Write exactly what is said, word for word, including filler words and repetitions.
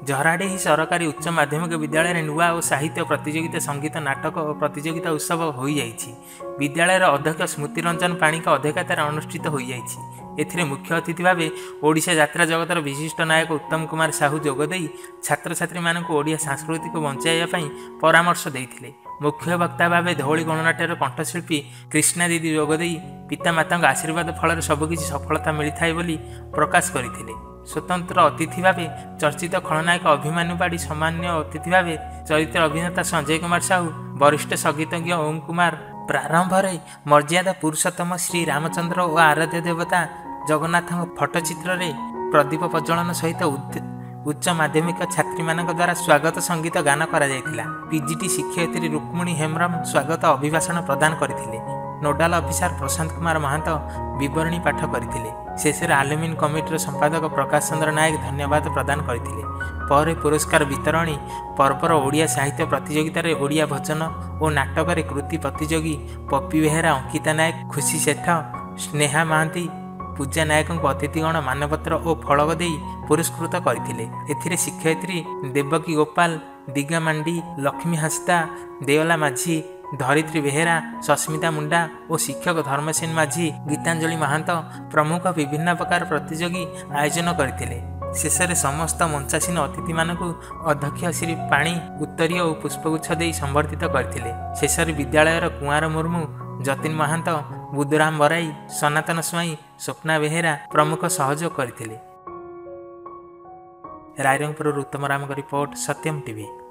झराडेही सरकारी उच्च माध्यमिक विद्यालय नुआ और साहित्य प्रतियोगिता संगीत नाटक और प्रतियोगिता उत्सव हो जाइछि। विद्यालयर अध्यक्ष स्मृतिरंजन पाणीक अध्यक्षतार अनुष्ठित हो जाइछि। एथिरे मुख्य अतिथि भाव ओडिशा यात्रा जगतर विशिष्ट नायक उत्तम कुमार साहू जोगदे छात्र छात्री मानक ओडिया संस्कृति को बंचाइया पई परामर्श देइथिले। मुख्य वक्ता भाव धौली गणनाट्यर कंठशिल्पी कृष्णा दीदी जोगदे पितामाता आशीर्वाद फल सबकिछि सफलता मिलता बोली प्रकाश करथिले। स्वतंत्र अतिथि भावे चर्चित खलनायक अभिमानु बाड़ी सामान्य अतिथि भावे चरित्र अभिनेता संजय कुमार साहू, वरिष्ठ संगीतज्ञ ओम कुमार, प्रारंभ में मर्यादा पुरुषोत्तम श्री रामचंद्र और आराध्य देवता जगन्नाथ फटचित्र प्रदीप प्रज्वलन सहित उच्च माध्यमिक छात्री मान द्वारा स्वागत संगीत गान करा जायतिला। पीजीटी शिक्षयित्री रुक्मिणी हेम्ब्रम स्वागत अभिभाषण प्रदान करथिले। नोडाल अफिसर प्रशांत कुमार महांत विवरणी पाठ करथिले। शेषर आलुमिन कमिटीर संपादक प्रकाश चंद्र नायक धन्यवाद प्रदान करथिले। पर पुरस्कार वितरणी पर्वर ओडिया साहित्य प्रतियोगितार ओडिया भजन और नाटक कृति प्रतियोगी पप्पी बेहेरा, अंकिता नायक, खुशी सेठ, स्नेहा महांती, पूजा नायक अतिथिगण मानपत्र और फलक दे पुरस्कृत करथिले। एथिरे शिक्षयित्री देवकी गोपाल, दिगा मांडी, लक्ष्मी हांसदा, देवला माझी, धरित्री बेहेरा, सस्मिता मुंडा और शिक्षक धर्मसेन माझी, गीतांजलि महांत प्रमुख विभिन्न प्रकार प्रतियोगी आयोजन करथिले। शेष में समस्त मंचासीन अतिथि मानक अध्यक्ष श्री पाणी उत्तरीय और पुष्पगुच्छ दे संबर्धित करथिले। शेष में विद्यालयर कुंवर मुर्मू, जतिन महांत, बुद्धराम बराई, सनातन स्वाई, स्वप्ना बेहेरा प्रमुख सहयोग करथिले। रायरंगपुर उत्तम राम रिपोर्ट, सत्यम टीवी।